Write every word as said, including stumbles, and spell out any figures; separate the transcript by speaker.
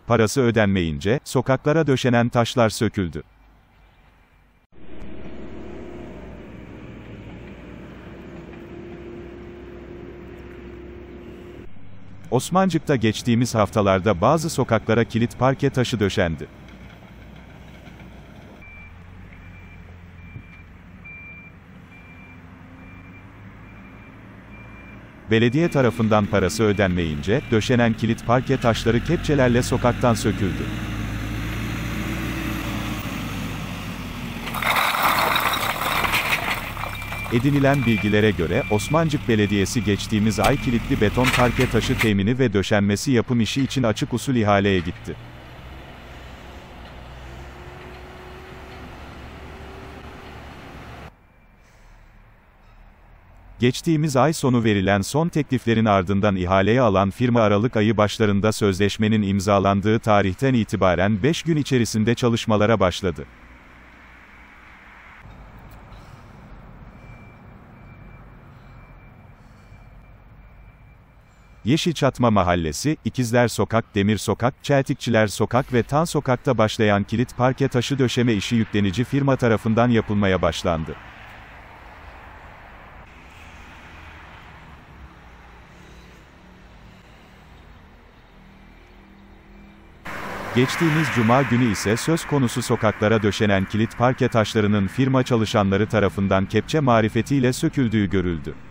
Speaker 1: parası ödenmeyince, sokaklara döşenen taşlar söküldü. Osmancık'ta geçtiğimiz haftalarda bazı sokaklara kilit parke taşı döşendi. Belediye tarafından parası ödenmeyince, döşenen kilit parke taşları kepçelerle sokaktan söküldü. Edinilen bilgilere göre, Osmancık Belediyesi geçtiğimiz ay kilitli beton parke taşı temini ve döşenmesi yapım işi için açık usul ihaleye gitti. Geçtiğimiz ay sonu verilen son tekliflerin ardından ihaleye alan firma Aralık ayı başlarında sözleşmenin imzalandığı tarihten itibaren beş gün içerisinde çalışmalara başladı. Yeşilçatma Mahallesi, İkizler Sokak, Demir Sokak, Çeltikçiler Sokak ve Tan Sokak'ta başlayan kilit parke taşı döşeme işi yüklenici firma tarafından yapılmaya başlandı. Geçtiğimiz Cuma günü ise söz konusu sokaklara döşenen kilit parke taşlarının firma çalışanları tarafından kepçe marifetiyle söküldüğü görüldü.